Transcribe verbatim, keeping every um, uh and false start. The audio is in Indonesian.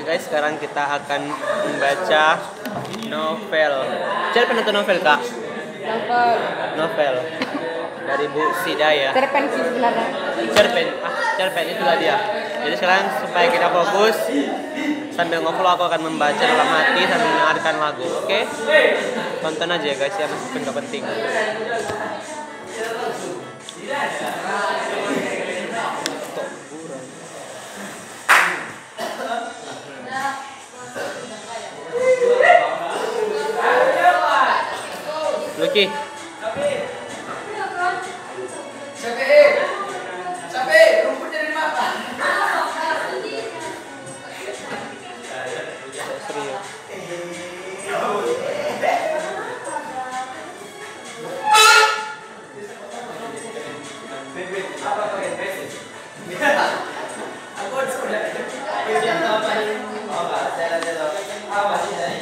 guys, sekarang kita akan membaca novel. Cerpen atau novel kak? Novel. Novel dari Bu Sida ya. Cerpen sih sebenarnya. Cerpen, ah cerpen itulah dia. Jadi sekarang supaya kita fokus sambil ngobrol aku akan membaca dalam hati sambil mendengarkan lagu. Oke? Tonton aja ya guys ya, meskipun gak penting. Lucky. Capek, capek, rumputnya dari mata. Serius. Aku sudah. Apa? Apa?